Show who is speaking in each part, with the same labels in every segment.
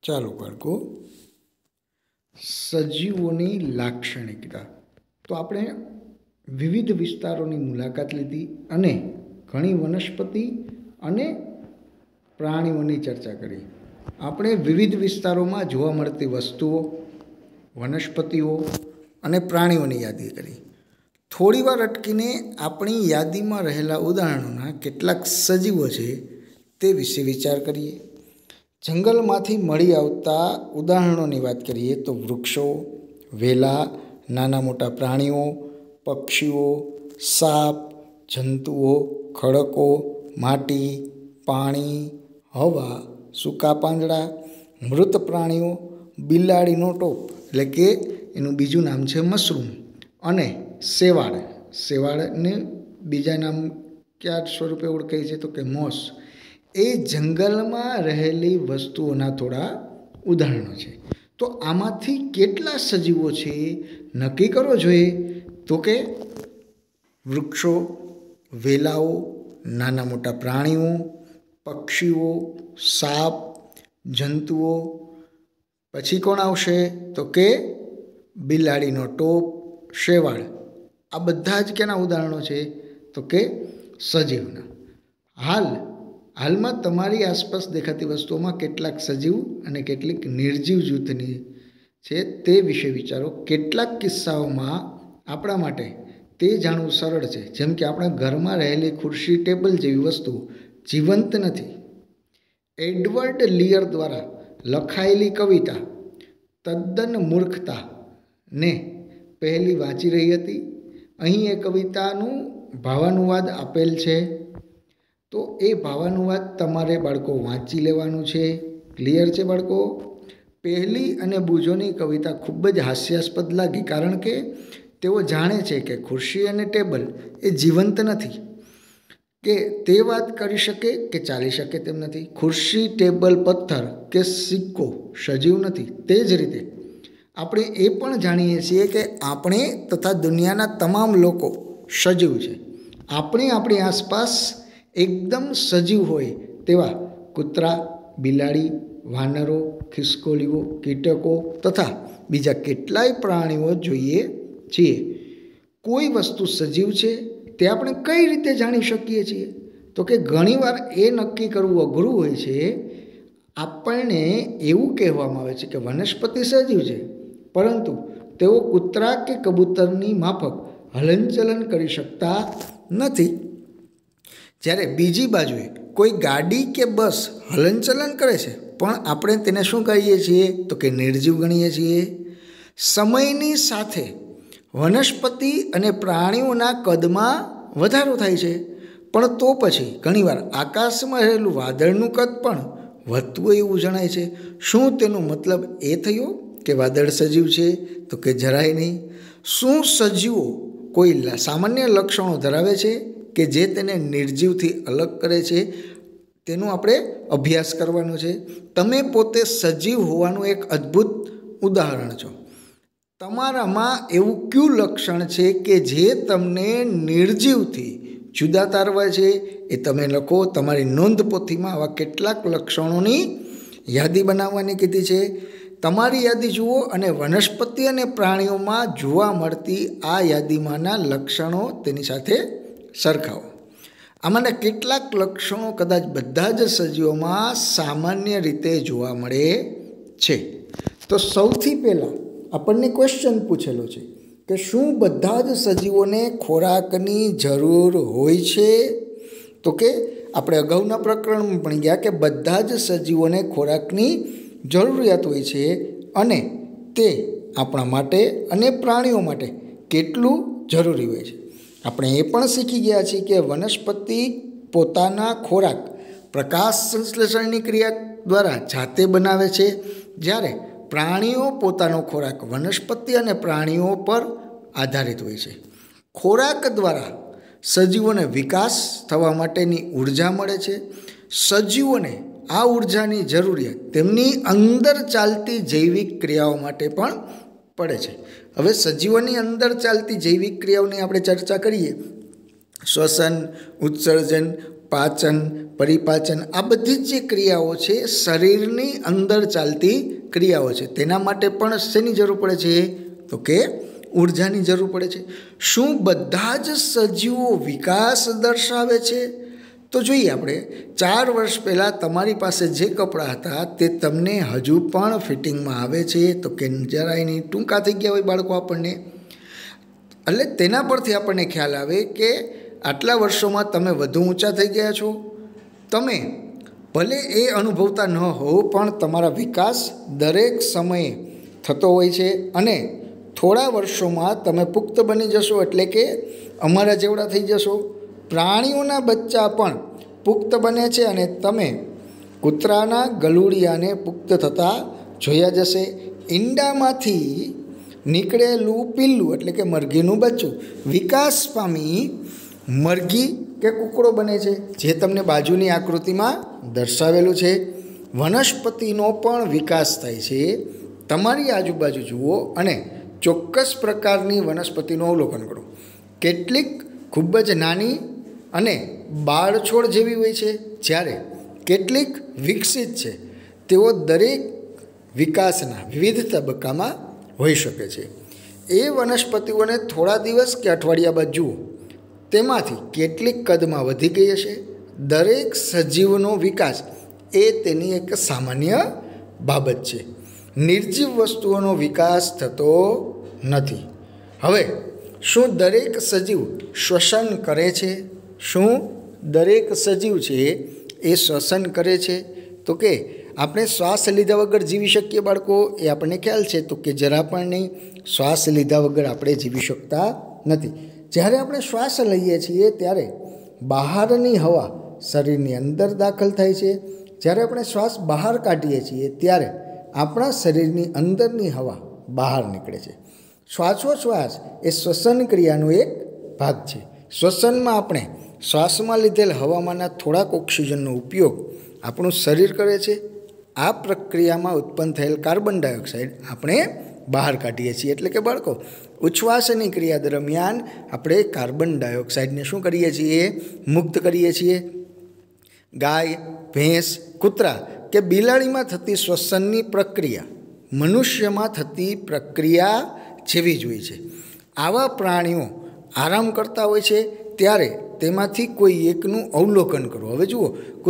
Speaker 1: ચાલો બાળકો, સજીવોની લાક્ષણિકતા. તો આપણે વિવિધ વિસ્તારોની મુલાકાત લીધી અને ઘણી વનસ્પતિ અને પ્રાણીઓની ચર્ચા કરી. આપણે વિવિધ વિસ્તારોમાં જોવા મળતી વસ્તુઓ, વનસ્પતિઓ અને પ્રાણીઓની યાદી કરી. થોડી વાર અટકીને આપણી યાદીમાં રહેલા ઉદાહરણોના કેટલાક સજીવો છે તે વિશે વિચાર કરીએ. જંગલમાંથી મળી આવતા ઉદાહરણોની વાત કરીએ તો વૃક્ષો, વેલા, નાના મોટા પ્રાણીઓ, પક્ષીઓ, સાપ, જંતુઓ, ખડકો, માટી, પાણી, હવા, સૂકા પાંદડા, મૃત પ્રાણીઓ, બિલાડીનો ટોપ એટલે કે એનું બીજું નામ છે મશરૂમ, અને શેવાળ. શેવાળને બીજા નામ કયા સ્વરૂપે ઓળખાય છે તો કે મોસ. એ જંગલમાં રહેલી વસ્તુઓના થોડા ઉદાહરણો છે. તો આમાંથી કેટલા સજીવો છે નક્કી કરવો જોઈએ તો કે વૃક્ષો, વેલાઓ, નાના મોટા પ્રાણીઓ, પક્ષીઓ, સાપ, જંતુઓ. પછી કોણ આવશે તો કે બિલાડીનો ટોપ, શેવાળ. આ બધા જ કેના ઉદાહરણો છે તો કે સજીવના. હાલમાં તમારી આસપાસ દેખાતી વસ્તુઓમાં કેટલાક સજીવ અને કેટલીક નિર્જીવ જૂથની છે તે વિશે વિચારો. કેટલાક કિસ્સાઓમાં આપણા માટે તે જાણવું સરળ છે, જેમ કે આપણા ઘરમાં રહેલી ખુરશી, ટેબલ જેવી વસ્તુ જીવંત નથી. એડવર્ડ લીયર દ્વારા લખાયેલી કવિતા તદ્દન મૂર્ખતાને પહેલી વાંચી રહી હતી. અહીં એ કવિતાનું ભાવાનુવાદ આપેલ છે. તો એ ભાવાનુવાદ તમારે બાળકો વાંચી લેવાનું છે. ક્લિયર છે બાળકો? પહેલી અને બુજોની કવિતા ખૂબ જ હાસ્યાસ્પદ લાગી, કારણ કે તેઓ જાણે છે કે ખુરશી અને ટેબલ એ જીવંત નથી, કે તે વાત કરી શકે કે ચાલી શકે તેમ નથી. ખુરશી, ટેબલ, પથ્થર કે સિક્કો સજીવ નથી. તે જ રીતે આપણે એ પણ જાણીએ છીએ કે આપણે તથા દુનિયાના તમામ લોકો સજીવ છે. આપણે આપણી આસપાસ એકદમ સજીવ હોય તેવા કૂતરા, બિલાડી, વાનરો, ખિસકોલીઓ, કીટકો તથા બીજા કેટલાય પ્રાણીઓ જોઈએ છીએ. કોઈ વસ્તુ સજીવ છે તે આપણે કઈ રીતે જાણી શકીએ છીએ તો કે ઘણીવાર એ નક્કી કરવું અઘરું હોય છે. આપણને એવું કહેવામાં આવે છે કે વનસ્પતિ સજીવ છે, પરંતુ તેઓ કૂતરા કે કબૂતરની માફક હલનચલન કરી શકતા નથી. જ્યારે બીજી બાજુએ કોઈ ગાડી કે બસ હલનચલન કરે છે, પણ આપણે તેને શું કહીએ છીએ તો કે નિર્જીવ ગણીએ છીએ. સમયની સાથે વનસ્પતિ અને પ્રાણીઓના કદમાં વધારો થાય છે, પણ તો પછી ઘણીવાર આકાશમાં રહેલું વાદળનું કદ પણ વધતું એવું જણાય છે. શું તેનો મતલબ એ થયો કે વાદળ સજીવ છે તો કે જરાય નહીં. શું સજીવો કોઈ સામાન્ય લક્ષણો ધરાવે છે કે જે તેને નિર્જીવથી અલગ કરે છે? તેનું આપણે અભ્યાસ કરવાનો છે. તમે પોતે સજીવ હોવાનું એક અદ્ભુત ઉદાહરણ છો. તમારામાં એવું કયું લક્ષણ છે કે જે તમને નિર્જીવથી જુદા તારવા છે? એ તમે લખો. તમારી નોંધપોથીમાં આવા કેટલાક લક્ષણોની યાદી બનાવવાની કીધી છે. તમારી યાદી જુઓ અને વનસ્પતિ અને પ્રાણીઓમાં જોવા મળતી આ યાદીમાંના લક્ષણો તેની સાથે સરખાવો. આમાંના કેટલાક લક્ષણો કદાચ બધા જ સજીવોમાં સામાન્ય રીતે જોવા મળે છે. તો સૌથી પહેલાં આપણને ક્વેશ્ચન પૂછેલો છે કે શું બધા જ સજીવોને ખોરાકની જરૂર હોય છે? તો કે આપણે અગાઉના પ્રકરણમાં પણ ગયા કે બધા જ સજીવોને ખોરાકની જરૂરિયાત હોય છે, અને તે આપણા માટે અને પ્રાણીઓ માટે કેટલું જરૂરી હોય છે. આપણે એ પણ શીખી ગયા છીએ કે વનસ્પતિ પોતાના ખોરાક પ્રકાશ સંશ્લેષણની ક્રિયા દ્વારા જાતે બનાવે છે, જ્યારે પ્રાણીઓ પોતાનો ખોરાક વનસ્પતિ અને પ્રાણીઓ પર આધારિત હોય છે. ખોરાક દ્વારા સજીવોને વિકાસ થવા માટેની ઉર્જા મળે છે. સજીવોને આ ઉર્જાની જરૂરિયાત તેમની અંદર ચાલતી જૈવિક ક્રિયાઓ માટે પણ પડે છે. હવે સજીવોની અંદર ચાલતી જૈવિક ક્રિયાઓની આપણે ચર્ચા કરીએ. શ્વસન, ઉત્સર્જન, પાચન, પરિપાચન, આ બધી જ જે ક્રિયાઓ છે શરીરની અંદર ચાલતી ક્રિયાઓ છે. તેના માટે પણ શેની જરૂર પડે છે? તો કે ઉર્જાની જરૂર પડે છે. શું બધા જ સજીવો વિકાસ દર્શાવે છે? તો જોઈએ આપણે 4 વર્ષ પહેલાં તમારી પાસે જે કપડાં હતા તે તમને હજુ પણ ફિટિંગમાં આવે છે? તો કે જરાય નહીં, ટૂંકા થઈ ગયા હોય બાળકો આપણને. એટલે તેના પરથી આપણને ખ્યાલ આવે કે આટલા વર્ષોમાં તમે વધુ ઊંચા થઈ ગયા છો. તમે ભલે એ અનુભવતા ન હો પણ તમારા વિકાસ દરેક સમયે થતો હોય છે અને થોડા વર્ષોમાં તમે પુખ્ત બની જશો, એટલે કે અમારા જેવડા થઈ જશો. પ્રાણીઓના બચ્ચા પણ પુખ્ત બને છે અને તમે કૂતરાના ગલુડિયાને પુખ્ત થતાં જોયા જશે. ઈંડામાંથી નીકળેલું પિલ્લું એટલે કે મરઘીનું બચ્ચું વિકાસ પામી મરઘી કે કૂકડો બને છે, જે તમને બાજુની આકૃતિમાં દર્શાવેલું છે. વનસ્પતિનો પણ વિકાસ થાય છે. તમારી આજુબાજુ જુઓ અને ચોક્કસ પ્રકારની વનસ્પતિનું અવલોકન કરો. કેટલીક ખૂબ જ નાની અને બાળછોડ જેવી હોય છે, જ્યારે કેટલીક વિકસિત છે. તેઓ દરેક વિકાસના વિવિધ તબક્કામાં હોઈ શકે છે. એ વનસ્પતિઓને થોડા દિવસ કે અઠવાડિયા બાદ જુઓ, તેમાંથી કેટલીક કદમાં વધી ગઈ હશે. દરેક સજીવનો વિકાસ એ તેની એક સામાન્ય બાબત છે. નિર્જીવ વસ્તુઓનો વિકાસ થતો નથી. હવે શું દરેક સજીવ શ્વસન કરે છે? શું દરેક સજીવ છે એ શ્વસન કરે છે? તો કે આપણે શ્વાસ લીધા વગર જીવી શકીએ બાળકો? એ આપણને ખ્યાલ છે તો કે જરા પણ નહીં. શ્વાસ લીધા વગર આપણે જીવી શકતા નથી. જ્યારે આપણે શ્વાસ લઈએ છીએ ત્યારે બહારની હવા શરીરની અંદર દાખલ થાય છે. જ્યારે આપણે શ્વાસ બહાર કાઢીએ છીએ ત્યારે આપણા શરીરની અંદરની હવા બહાર નીકળે છે. શ્વાસોશ્વાસ એ શ્વસન ક્રિયાનો એક ભાગ છે. શ્વસનમાં આપણે શ્વાસમાં લીધેલ હવામાંના થોડાક ઓક્સિજનનો ઉપયોગ આપણું શરીર કરે છે. આ પ્રક્રિયામાં ઉત્પન્ન થયેલ કાર્બન ડાયોક્સાઇડ આપણે બહાર કાઢીએ છીએ. એટલે કે બાળકો, ઉચ્છ્વાસની ક્રિયા દરમિયાન આપણે કાર્બન ડાયોક્સાઇડને શું કરીએ છીએ? મુક્ત કરીએ છીએ. ગાય, ભેંસ, કૂતરા કે બિલાડીમાં થતી શ્વસનની પ્રક્રિયા મનુષ્યમાં થતી પ્રક્રિયા જેવી જ હોય છે. આવા પ્રાણીઓ આરામ કરતા હોય છે ત્યારે તેમાંથી કોઈ એકનું અવલોકન કરો. હવે જુઓ,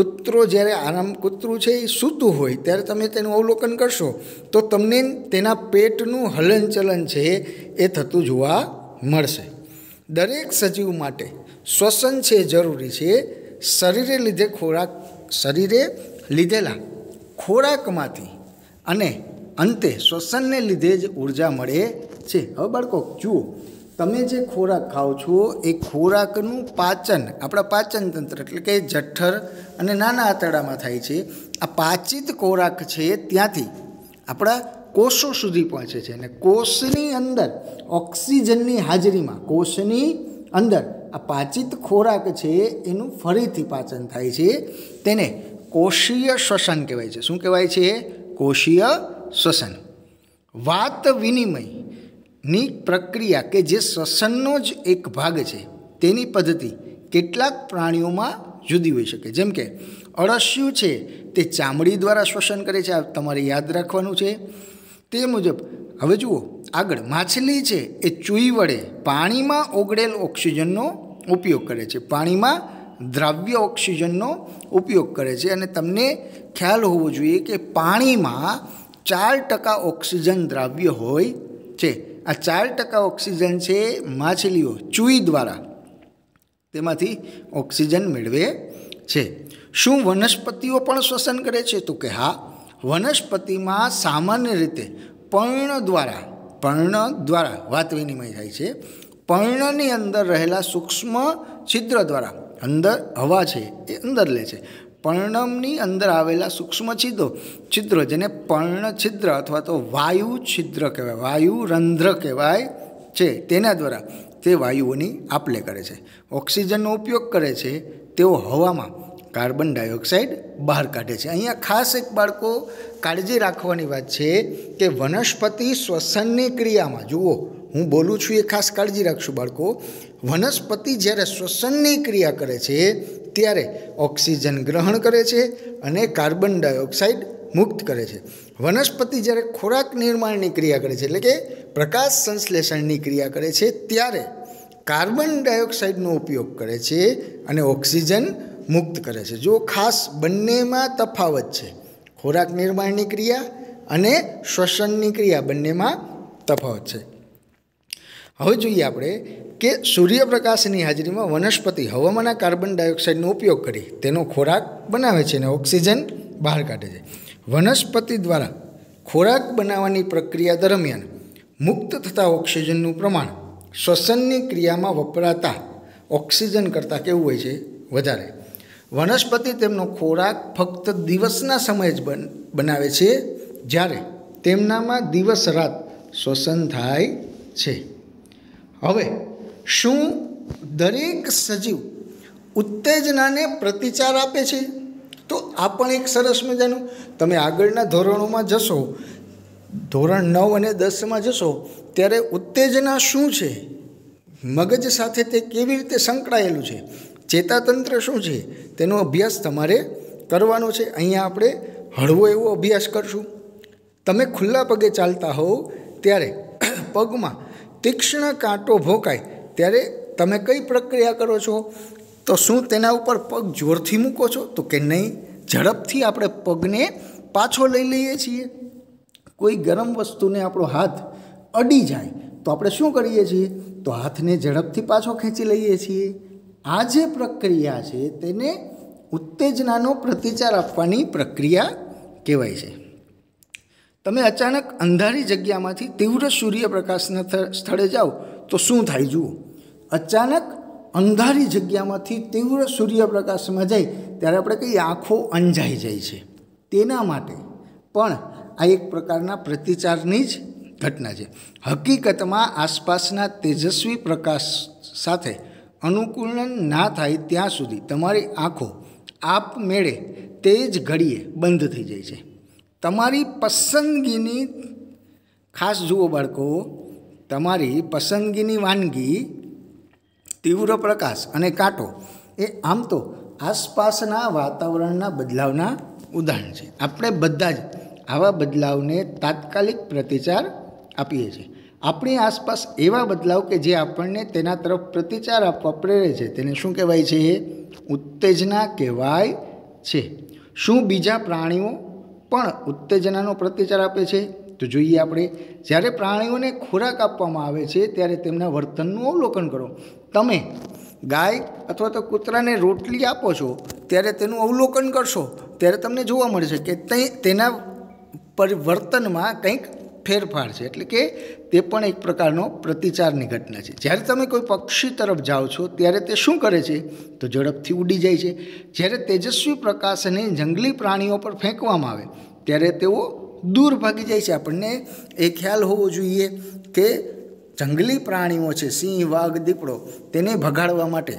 Speaker 1: કૂતરું છે એ સૂતું હોય ત્યારે તમે તેનું અવલોકન કરશો તો તમને તેના પેટનું હલનચલન છે એ થતું જોવા મળશે. દરેક સજીવ માટે શ્વસન છે જરૂરી છે. શરીરે લીધેલા ખોરાકમાંથી અને અંતે શ્વસનને લીધે જ ઉર્જા મળે છે. હવે બાળકો જુઓ, તમે જે ખોરાક ખાઓ છો એ ખોરાકનું પાચન આપણા પાચન તંત્ર એટલે કે જઠર અને નાના આંતરડામાં થાય છે. આ પાચિત ખોરાક છે ત્યાંથી આપણા કોષો સુધી પહોંચે છે અને કોષની અંદર ઓક્સિજનની હાજરીમાં કોષની અંદર આ પાચિત ખોરાક છે એનું ફરીથી પાચન થાય છે. તેને કોષીય શ્વસન કહેવાય છે. શું કહેવાય છે? કોષીય શ્વસન. વાત વિનિમયની પ્રક્રિયા કે જે શ્વસનનો જ એક ભાગ છે તેની પદ્ધતિ કેટલાક પ્રાણીઓમાં જુદી હોઈ શકે. જેમ કે અળસિયું છે તે ચામડી દ્વારા શ્વસન કરે છે. આ તમારે યાદ રાખવાનું છે. તે મુજબ હવે જુઓ આગળ, માછલી છે એ ચૂઈ વડે પાણીમાં ઓગળેલ ઓક્સિજનનો ઉપયોગ કરે છે. પાણીમાં દ્રાવ્ય ઓક્સિજનનો ઉપયોગ કરે છે. અને તમને ખ્યાલ હોવો જોઈએ કે પાણીમાં 4% ઓક્સિજન દ્રાવ્ય હોય છે. આ 4% ઓક્સિજન છે માછલીઓ ચૂઈ દ્વારા તેમાંથી ઓક્સિજન મેળવે છે. શું વનસ્પતિઓ પણ શ્વસન કરે છે? તો કે હા. વનસ્પતિમાં સામાન્ય રીતે પર્ણ દ્વારા વાત વિનિમય થાય છે. પર્ણની અંદર રહેલા સૂક્ષ્મ છિદ્ર દ્વારા અંદર હવા છે એ અંદર લે છે. પર્ણની અંદર આવેલા સૂક્ષ્મ છિદ્રો જેને પર્ણ છિદ્ર અથવા તો વાયુ છિદ્ર કહેવાય, વાયુ રંધ્ર કહેવાય છે, તેના દ્વારા તે વાયુઓની આપ-લે કરે છે. ઓક્સિજનનો ઉપયોગ કરે છે. તેઓ હવામાં કાર્બન ડાયોક્સાઇડ બહાર કાઢે છે. અહીંયા ખાસ એક બાળકો કાળજી રાખવાની વાત છે કે વનસ્પતિ શ્વસનની ક્રિયામાં, જુઓ હું બોલું છું એ ખાસ કાળજી રાખશું બાળકો, વનસ્પતિ જ્યારે શ્વસનની ક્રિયા કરે છે ત્યારે ઓક્સિજન ગ્રહણ કરે છે અને કાર્બન ડાયોક્સાઇડ મુક્ત કરે છે. વનસ્પતિ જ્યારે ખોરાક નિર્માણની ક્રિયા કરે છે, એટલે કે પ્રકાશ સંશ્લેષણની ક્રિયા કરે છે, ત્યારે કાર્બન ડાયોક્સાઇડનો ઉપયોગ કરે છે અને ઓક્સિજન મુક્ત કરે છે. જો ખાસ બંનેમાં તફાવત છે, ખોરાક નિર્માણની ક્રિયા અને શ્વસનની ક્રિયા બંનેમાં તફાવત છે. હવે જોઈએ આપણે કે સૂર્યપ્રકાશની હાજરીમાં વનસ્પતિ હવામાં કાર્બન ડાયોક્સાઇડનો ઉપયોગ કરી તેનો ખોરાક બનાવે છે અને ઓક્સિજન બહાર કાઢે છે. વનસ્પતિ દ્વારા ખોરાક બનાવવાની પ્રક્રિયા દરમિયાન મુક્ત થતા ઓક્સિજનનું પ્રમાણ શ્વસનની ક્રિયામાં વપરાતા ઓક્સિજન કરતાં કેવું હોય છે? વધારે. વનસ્પતિ તેમનો ખોરાક ફક્ત દિવસના સમયે જ બનાવે છે, જ્યારે તેમનામાં દિવસ રાત શ્વસન થાય છે. હવે શું દરેક સજીવ ઉત્તેજનાને પ્રતિચાર આપે છે? તો આ પણ એક સરસ મજાનું, તમે આગળના ધોરણોમાં જશો, ધોરણ 9 અને 10માં જશો ત્યારે ઉત્તેજના શું છે, મગજ સાથે તે કેવી રીતે સંકળાયેલું છે, ચેતાતંત્ર શું છે, તેનો અભ્યાસ તમારે કરવાનો છે. અહીંયા આપણે હળવો એવો અભ્યાસ કરશું. તમે ખુલ્લા પગે ચાલતા હોવ ત્યારે પગમાં તીક્ષ્ણ કાંટો ભોંકાય ત્યારે તમે કઈ પ્રક્રિયા કરો છો? તો શું તેના ઉપર પગ જોરથી મૂકો છો? તો કે નહીં, ઝડપથી આપણે પગને પાછો લઈ લઈએ છીએ. કોઈ ગરમ વસ્તુને આપણો હાથ અડી જાય તો આપણે શું કરીએ છીએ? તો હાથને ઝડપથી પાછો ખેંચી લઈએ છીએ. આ જે પ્રક્રિયા છે તેને ઉત્તેજનાનો પ્રતિચાર આપવાની પ્રક્રિયા કહેવાય છે. તમે અચાનક અંધારી જગ્યામાંથી તીવ્ર સૂર્યપ્રકાશના સ્થળે જાઓ તો શું થાય? જુઓ, અચાનક અંધારી જગ્યામાંથી તીવ્ર સૂર્યપ્રકાશમાં જાય ત્યારે આપણે કઈ આંખો અંજાઈ જાય છે. તેના માટે પણ આ એક પ્રકારના પ્રતિચારની જ ઘટના છે. હકીકતમાં આસપાસના તેજસ્વી પ્રકાશ સાથે અનુકૂલન ના થાય ત્યાં સુધી તમારી આંખો આપમેળે તે જ ઘડીએ બંધ થઈ જાય છે. તમારી પસંદગીની, ખાસ જુઓ બાળકો, તમારી પસંદગીની વાનગી, તીવ્ર પ્રકાશ અને કાંટો એ આમ તો આસપાસના વાતાવરણના બદલાવના ઉદાહરણ છે. આપણે બધા જ આવા બદલાવને તાત્કાલિક પ્રતિચાર આપીએ છીએ. આપણી આસપાસ એવા બદલાવ કે જે આપણને તેના તરફ પ્રતિચાર આપવા પ્રેરે છે તેને શું કહેવાય છે? ઉત્તેજના કહેવાય છે. શું બીજા પ્રાણીઓ પણ ઉત્તેજનાનો પ્રતિચાર આપે છે? તો જોઈએ આપણે. જ્યારે પ્રાણીઓને ખોરાક આપવામાં આવે છે ત્યારે તેમના વર્તનનું અવલોકન કરો. તમે ગાય અથવા તો કૂતરાને રોટલી આપો છો ત્યારે તેનું અવલોકન કરશો ત્યારે તમને જોવા મળશે કે તેના પરિવર્તનમાં કંઈક ફેરફાર છે, એટલે કે તે પણ એક પ્રકારનો પ્રતિચારની ઘટના છે. જ્યારે તમે કોઈ પક્ષી તરફ જાઓ છો ત્યારે તે શું કરે છે? તો ઝડપથી ઉડી જાય છે. જ્યારે તેજસ્વી પ્રકાશને જંગલી પ્રાણીઓ પર ફેંકવામાં આવે ત્યારે તેઓ દૂર ભાગી જાય છે. આપણને એ ખ્યાલ હોવો જોઈએ કે જંગલી પ્રાણીઓ છે, સિંહ, વાઘ, દીપડો, તેને ભગાડવા માટે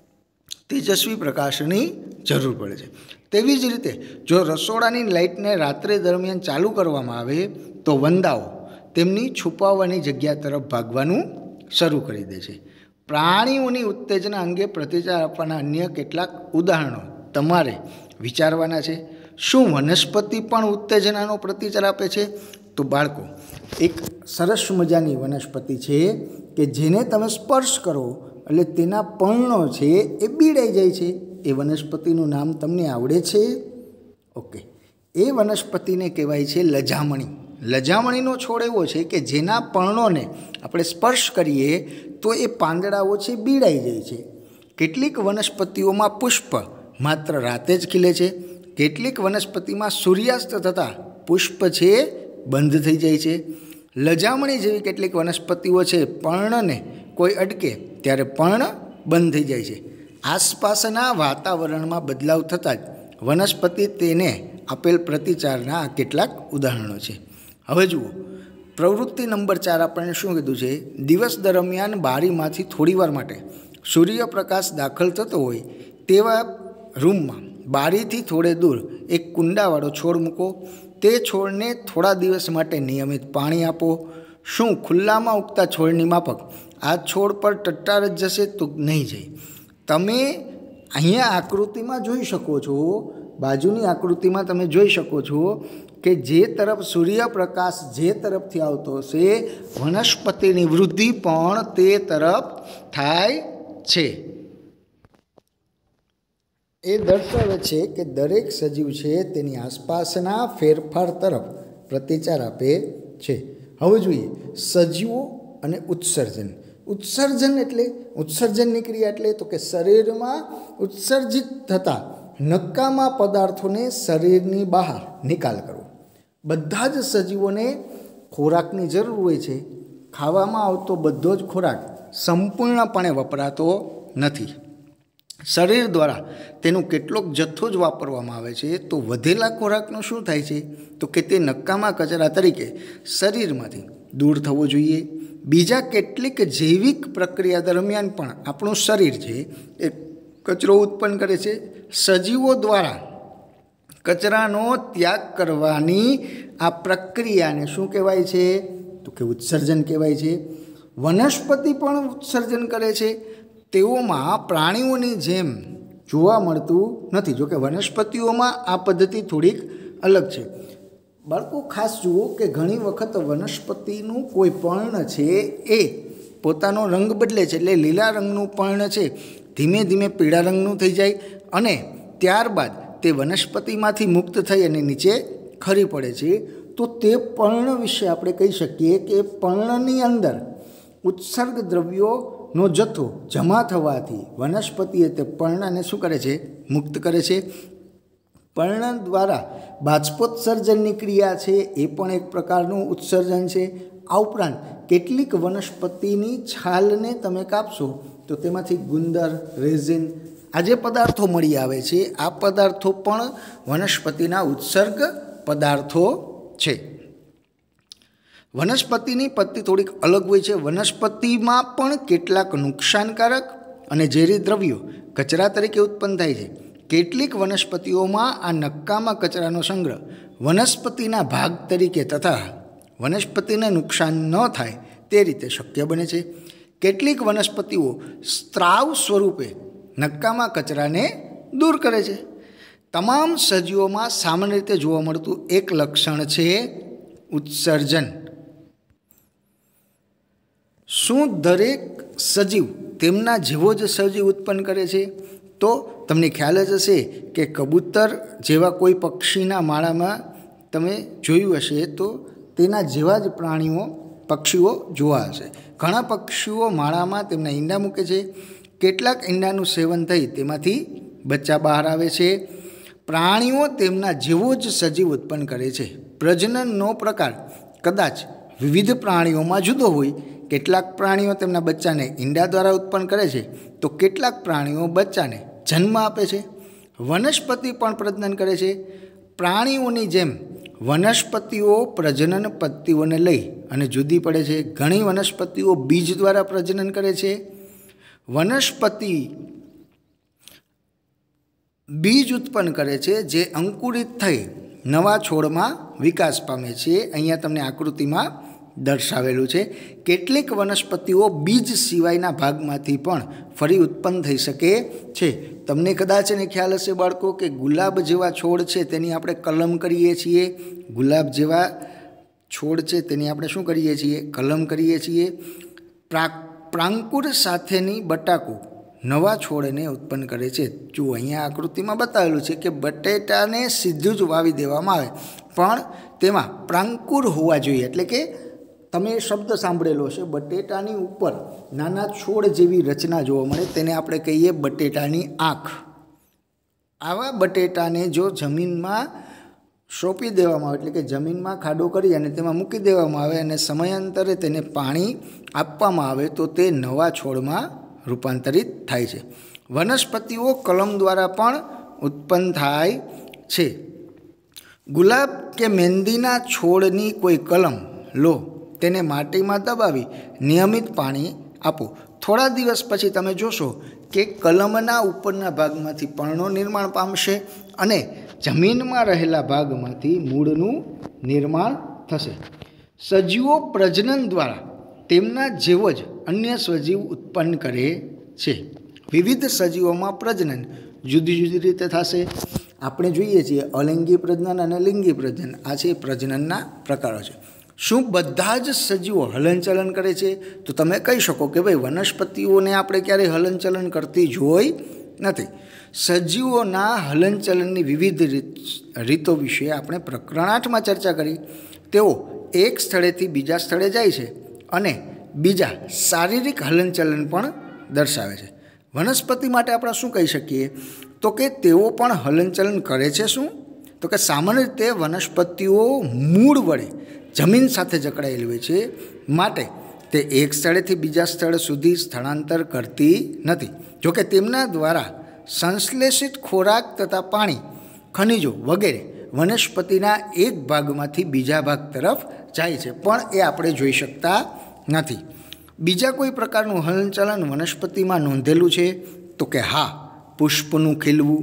Speaker 1: તેજસ્વી પ્રકાશની જરૂર પડે છે. તેવી જ રીતે જો રસોડાની લાઇટને રાત્રે દરમિયાન ચાલુ કરવામાં આવે તો વંદાઓ તેમની છુપાવવાની જગ્યા તરફ ભાગવાનું શરૂ કરી દે છે. પ્રાણીઓની ઉત્તેજના અંગે પ્રતિચાર આપવાના અન્ય કેટલાક ઉદાહરણો તમારે વિચારવાના છે. શું વનસ્પતિ પણ ઉત્તેજનાનો પ્રતિચાર આપે છે? તો બાળકો, એક સરસ મજાની વનસ્પતિ છે કે જેને તમે સ્પર્શ કરો એટલે તેના પર્ણો છે એ બીડાઈ જાય છે. એ વનસ્પતિનું નામ તમને આવડે છે? ઓકે, એ વનસ્પતિને કહેવાય છે લજામણી. લજામણીનો છોડ એવો છે કે જેના પર્ણોને આપણે સ્પર્શ કરીએ તો એ પાંદડાઓ છે બીડાઈ જાય છે. કેટલીક વનસ્પતિઓમાં પુષ્પ માત્ર રાતે જ ખીલે છે. કેટલીક વનસ્પતિમાં સૂર્યાસ્ત થતાં પુષ્પ છે બંધ થઈ જાય છે. લજામણી જેવી કેટલીક વનસ્પતિઓ છે પર્ણને કોઈ અટકે ત્યારે પર્ણ બંધ થઈ જાય છે. આસપાસના વાતાવરણમાં બદલાવ થતાં જ વનસ્પતિ તેને આપેલ પ્રતિચારના આ કેટલાક ઉદાહરણો છે. હવે જુઓ, પ્રવૃત્તિ નંબર 4 આપણને શું કીધું છે? દિવસ દરમિયાન બારીમાંથી થોડીવાર માટે સૂર્યપ્રકાશ દાખલ થતો હોય તેવા રૂમમાં બારીથી થોડે દૂર એક કુંડાવાળો છોડ મૂકો. તે છોડને થોડા દિવસ માટે નિયમિત પાણી આપો. શું ખુલ્લામાં ઉગતા છોડની માફક આ છોડ પર ટટ્ટાર જ જશે? તો નહીં જાય. તમે અહીંયા આકૃતિમાં જોઈ શકો છો, બાજુની આકૃતિમાં તમે જોઈ શકો છો કે જે તરફ સૂર્યપ્રકાશ જે તરફથી આવતો હશે વનસ્પતિની વૃદ્ધિ પણ તે તરફ થાય છે. એ દર્શાવે છે કે દરેક સજીવ છે તેની આસપાસના ફેરફાર તરફ પ્રતિચાર આપે છે. હવે જોઈએ સજીવો અને ઉત્સર્જન. ઉત્સર્જન એટલે ઉત્સર્જનની ક્રિયા એટલે તો કે શરીરમાં ઉત્સર્જિત થતા નકામા પદાર્થોને શરીરની બહાર નિકાલ કરવો. બધા જ સજીવોને ખોરાકની જરૂર હોય છે. ખાવામાં આવતો બધો જ ખોરાક સંપૂર્ણપણે વપરાતો નથી. શરીર દ્વારા તેનું કેટલોક જથ્થો જ વાપરવામાં આવે છે. તો વધેલા ખોરાકનું શું થાય છે તો કે તે નકામા કચરા તરીકે શરીરમાંથી દૂર થવો જોઈએ. બીજા કેટલીક જૈવિક પ્રક્રિયા દરમિયાન પણ આપણું શરીર છે એ કચરો ઉત્પન્ન કરે છે. સજીવો દ્વારા કચરાનો ત્યાગ કરવાની આ પ્રક્રિયાને શું કહેવાય છે તો કે ઉત્સર્જન કહેવાય છે. વનસ્પતિ પણ ઉત્સર્જન કરે છે. તેઓમાં પ્રાણીઓની જેમ જોવા મળતું નથી. જોકે વનસ્પતિઓમાં આ પદ્ધતિ થોડીક અલગ છે. બાળકો ખાસ જુઓ કે ઘણી વખત વનસ્પતિનું કોઈ પર્ણ છે એ પોતાનો રંગ બદલે છે. એટલે લીલા રંગનું પર્ણ છે ધીમે ધીમે પીળા રંગનું થઈ જાય અને ત્યારબાદ તે વનસ્પતિમાંથી મુક્ત થઈ અને નીચે ખરી પડે છે. તો તે પર્ણ વિશે આપણે કહી શકીએ કે પર્ણની અંદર ઉત્સર્ગ દ્રવ્યોનો જથ્થો જમા થવાથી વનસ્પતિએ તે પર્ણને શું કરે છે મુક્ત કરે છે. પર્ણ દ્વારા બાષ્પોત્સર્જનની ક્રિયા છે એ પણ એક પ્રકારનું ઉત્સર્જન છે. આ ઉપરાંત કેટલીક વનસ્પતિની છાલને તમે કાપશો તો તેમાંથી ગુંદર, રેઝિન આ જે પદાર્થો મળી આવે છે આ પદાર્થો પણ વનસ્પતિના ઉત્સર્ગ પદાર્થો છે. વનસ્પતિની પદ્ધતિ થોડીક અલગ હોય છે. વનસ્પતિમાં પણ કેટલાક નુકસાનકારક અને ઝેરી દ્રવ્યો કચરા તરીકે ઉત્પન્ન થાય છે. કેટલીક વનસ્પતિઓમાં આ નકામા કચરાનો સંગ્રહ વનસ્પતિના ભાગ તરીકે તથા વનસ્પતિને નુકસાન ન થાય તે રીતે શક્ય બને છે. કેટલીક વનસ્પતિઓ સ્ત્રાવ સ્વરૂપે નકામા કચરાને દૂર કરે છે. તમામ સજીવોમાં સામાન્ય રીતે જોવા મળતું એક લક્ષણ છે ઉત્સર્જન. શું દરેક સજીવ તેમના જેવો જ સજીવ ઉત્પન્ન કરે છે? તો તમને ખ્યાલ જ હશે કે કબૂતર જેવા કોઈ પક્ષીના માળામાં તમે જોયું હશે તો તેના જેવા જ પક્ષીઓ જોવા હશે. ઘણા પક્ષીઓ માળામાં તેમના ઈંડા મૂકે છે. કેટલાક ઈંડાનું સેવન થઈ તેમાંથી બચ્ચા બહાર આવે છે. પ્રાણીઓ તેમના જેવો જ સજીવ ઉત્પન્ન કરે છે. પ્રજનનનો પ્રકાર કદાચ વિવિધ પ્રાણીઓમાં જુદો હોય. કેટલાક પ્રાણીઓ તેમના બચ્ચાને ઈંડા દ્વારા ઉત્પન્ન કરે છે તો કેટલાક પ્રાણીઓ બચ્ચાને જન્મ આપે છે. વનસ્પતિ પણ પ્રજનન કરે છે. પ્રાણીઓની જેમ વનસ્પતિઓ પ્રજનન પદ્ધતિઓને લઈ અને જુદી પડે છે. ઘણી વનસ્પતિઓ બીજ દ્વારા પ્રજનન કરે છે. વનસ્પતિ બીજ ઉત્પન્ન કરે છે જે અંકુરિત થઈ નવા છોડમાં વિકાસ પામે છે. અહીંયા તમને આકૃતિમાં દર્શાવેલું છે. કેટલીક વનસ્પતિઓ બીજ સિવાયના ભાગમાંથી પણ ફરી ઉત્પન્ન થઈ શકે છે. તમને કદાચ એને ખ્યાલ હશે બાળકો કે ગુલાબ જેવા છોડ છે તેની આપણે કલમ કરીએ છીએ. ગુલાબ જેવા છોડ છે તેની આપણે શું કરીએ છીએ? કલમ કરીએ છીએ. પ્રાંકુર સાથેની બટાકું નવા છોડને ઉત્પન્ન કરે છે. જો અહીંયા આકૃતિમાં બતાવેલું છે કે બટેટાને સીધું જ વાવી દેવામાં આવે પણ તેમાં પ્રાંકુર હોવા જોઈએ. એટલે કે તમે શબ્દ સાંભળેલો હશે બટેટાની ઉપર નાના છોડ જેવી રચના જોવા મળે તેને આપણે કહીએ બટેટાની આંખ. આવા બટેટાને જો જમીનમાં સોંપી દેવામાં આવે એટલે કે જમીનમાં ખાડો કરી અને તેમાં મૂકી દેવામાં આવે અને સમયાંતરે તેને પાણી આપવામાં આવે તો તે નવા છોડમાં રૂપાંતરિત થાય છે. વનસ્પતિઓ કલમ દ્વારા પણ ઉત્પન્ન થાય છે. ગુલાબ કે મહેંદીના છોડની કોઈ કલમ લો, તેને માટીમાં દબાવી નિયમિત પાણી આપો. થોડા દિવસ પછી તમે જોશો કે કલમના ઉપરના ભાગમાંથી પર્ણો નિર્માણ પામશે અને જમીનમાં રહેલા ભાગમાંથી મૂળનું નિર્માણ થશે. સજીવો પ્રજનન દ્વારા તેમના જેવો જ અન્ય સજીવ ઉત્પન્ન કરે છે. વિવિધ સજીવોમાં પ્રજનન જુદી જુદી રીતે થશે. આપણે જોઈએ છીએ અલિંગી પ્રજનન અને લિંગી પ્રજનન. આ છે પ્રજનનના પ્રકારો છે. શું બધા જ સજીવો હલનચલન કરે છે? તો તમે કહી શકો કે ભાઈ વનસ્પતિઓને આપણે ક્યારેય હલનચલન કરતી જોઈ નથી. સજીવોના હલનચલનની વિવિધ રીતો વિશે આપણે પ્રકરણ 8માં ચર્ચા કરી. તેઓ એક સ્થળેથી બીજા સ્થળે જાય છે અને બીજા શારીરિક હલનચલન પણ દર્શાવે છે. વનસ્પતિ માટે આપણે શું કહી શકીએ? તો કે તેઓ પણ હલનચલન કરે છે. શું? તો કે સામાન્ય રીતે વનસ્પતિઓ મૂળ વડે જમીન સાથે જકડાયેલી હોય છે, માટે તે એક સ્થળેથી બીજા સ્થળ સુધી સ્થળાંતર કરતી નથી. જોકે તેમના દ્વારા સંશ્લેષિત ખોરાક તથા પાણી, ખનિજો વગેરે વનસ્પતિના એક ભાગમાંથી બીજા ભાગ તરફ જાય છે, પણ એ આપણે જોઈ શકતા નથી. બીજા કોઈ પ્રકારનું હલનચલન વનસ્પતિમાં નોંધેલું છે? તો કે હા, પુષ્પનું ખીલવું,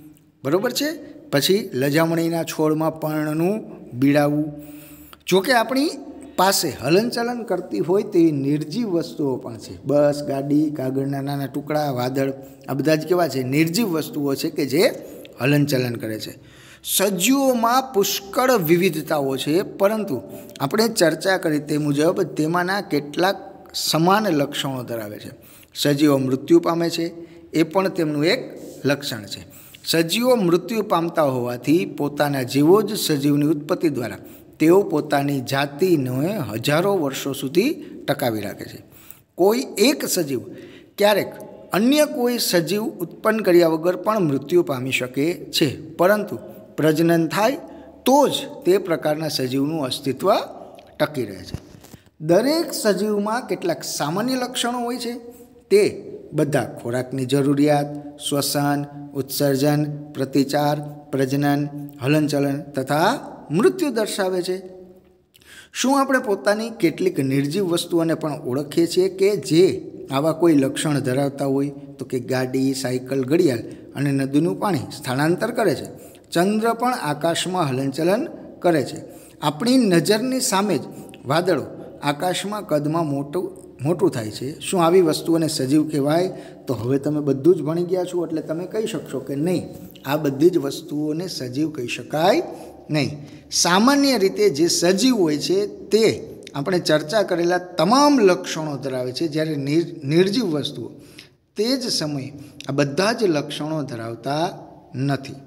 Speaker 1: બરાબર છે. પછી લજામણીના છોડમાં પર્ણનું બીડાવવું. જોકે આપણી પાસે હલનચલન કરતી હોય તેવી નિર્જીવ વસ્તુઓ પણ છે. બસ, ગાડી, કાગળના નાના ટુકડા, વાદળ, આ બધા જ કેવા છે? નિર્જીવ વસ્તુઓ છે કે જે હલનચલન કરે છે. સજીવોમાં પુષ્કળ વિવિધતાઓ છે, પરંતુ આપણે ચર્ચા કરી તે મુજબ તેમાંના કેટલાક સમાન લક્ષણો ધરાવે છે. સજીવો મૃત્યુ પામે છે, એ પણ તેમનું એક લક્ષણ છે. સજીવો મૃત્યુ પામતા હોવાથી પોતાના જેવો જ સજીવની ઉત્પત્તિ દ્વારા તેઓ પોતાની જાતિને હજારો વર્ષો સુધી ટકાવી રાખે છે. કોઈ એક સજીવ ક્યારેક અન્ય કોઈ સજીવ ઉત્પન્ન કર્યા વગર પણ મૃત્યુ પામી શકે છે, પરંતુ પ્રજનન થાય તો જ તે પ્રકારના સજીવનું અસ્તિત્વ ટકી રહે છે. દરેક સજીવમાં કેટલાક સામાન્ય લક્ષણો હોય છે. તે બધા ખોરાકની જરૂરિયાત, શ્વસન, ઉત્સર્જન, પ્રતિચાર, પ્રજનન, હલનચલન તથા મૃત્યુ દર્શાવે છે. શું આપણે પોતાની કેટલીક નિર્જીવ વસ્તુઓને પણ ઓળખીએ છીએ કે જે આવા કોઈ લક્ષણ ધરાવતા હોય? તો કે ગાડી, સાયકલ, ઘડિયાળ અને નદીનું પાણી સ્થળાંતર કરે છે. ચંદ્ર પણ આકાશમાં હલનચલન કરે છે. આપણી નજરની સામે જ વાદળો આકાશમાં કદમાં મોટું થાય છે. શું આવી વસ્તુઓને સજીવ કહેવાય? તો હવે તમે બધું જ ભણી ગયા છો એટલે તમે કહી શકશો કે નહીં, આ બધી જ વસ્તુઓને સજીવ કહી શકાય નહીં. સામાન્ય રીતે જે સજીવ હોય છે તે આપણે ચર્ચા કરેલા તમામ લક્ષણો ધરાવે છે, જ્યારે નિર્જીવ વસ્તુઓ તે જ સમયે આ બધા જ લક્ષણો ધરાવતા નથી.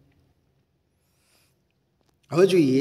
Speaker 1: હવે જોઈએ,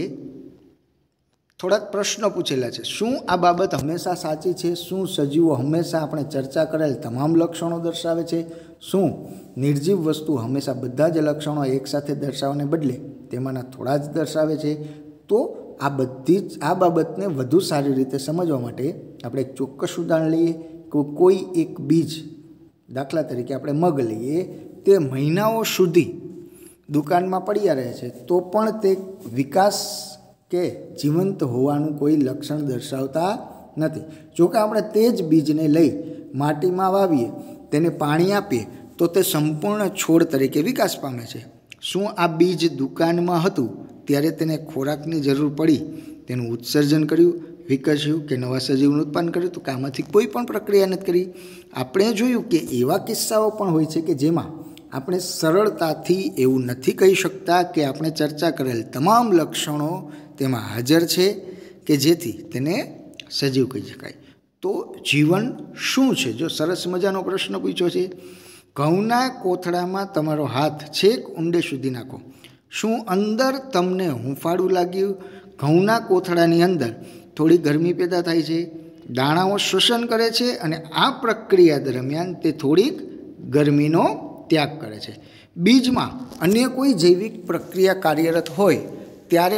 Speaker 1: થોડાક પ્રશ્નો પૂછેલા છે. શું આ બાબત હંમેશા સાચી છે? શું સજીવો હંમેશા આપણે ચર્ચા કરેલ તમામ લક્ષણો દર્શાવે છે? શું નિર્જીવ વસ્તુ હંમેશા બધા જ લક્ષણો એકસાથે દર્શાવવાને બદલે તેમાંના થોડા જ દર્શાવે છે? તો આ બાબતને વધુ સારી રીતે સમજવા માટે આપણે એક ચોક્કસ ઉદાહરણ લઈએ. કોઈ એક બીજ, દાખલા તરીકે આપણે મગ લઈએ, તે મહિનાઓ સુધી દુકાનમાં પડ્યા રહે છે તો પણ તે વિકાસ કે જીવંત હોવાનું કોઈ લક્ષણ દર્શાવતા નથી. જોકે આપણે તે જ બીજને લઈ માટીમાં વાવીએ, તેને પાણી આપીએ તો તે સંપૂર્ણ છોડ તરીકે વિકાસ પામે છે. શું આ બીજ દુકાનમાં હતું ત્યારે તેને ખોરાકની જરૂર પડી, તેનું ઉત્સર્જન કર્યું, વિકસ્યું કે નવા સજીવનું ઉત્પન્ન કર્યું? તો કે આમાંથી કોઈ પણ પ્રક્રિયા નથી કરી. આપણે જોયું કે એવા કિસ્સાઓ પણ હોય છે કે જેમાં આપણે સરળતાથી એવું નથી કહી શકતા કે આપણે ચર્ચા કરેલ તમામ લક્ષણો તેમાં હાજર છે કે જેથી તેને સજીવ કહી શકાય. તો જીવન શું છે? જો સરસ મજાનો પ્રશ્ન પૂછ્યો છે. ઘઉંના કોથળામાં તમારો હાથ છેક ઊંડે સુધી નાખો. શું અંદર તમને હૂંફાળું લાગ્યું? ઘઉંના કોથળાની અંદર થોડી ગરમી પેદા થાય છે. દાણાઓ શ્વસન કરે છે અને આ પ્રક્રિયા દરમિયાન તે થોડીક ગરમીનો ત્યાગ કરે છે. બીજમાં અન્ય કોઈ જૈવિક પ્રક્રિયા કાર્યરત હોય ત્યારે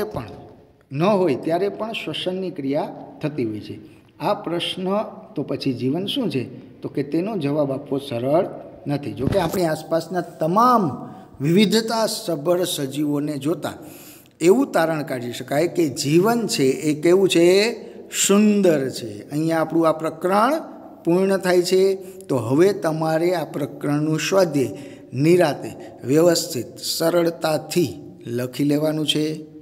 Speaker 1: પણ શ્વસનની ક્રિયા થતી હોય છે. આ પ્રશ્ન તો પછી જીવન શું છે? તો કે તેનો જવાબ આપવો સરળ નથી. જોકે આપણી આસપાસના તમામ વિવિધતા સભર સજીવોને જોતા એવું તારણ કાઢી શકાય કે જીવન છે એ કેવું છે? સુંદર છે. અહીંયા આપણું આ પ્રકરણ પૂર્ણ થાય છે. તો હવે તમારે આ પ્રકરણનું સ્વાધ્યાય નિરાતે વ્યવસ્થિત સરળતાથી લખી લેવાનું છે.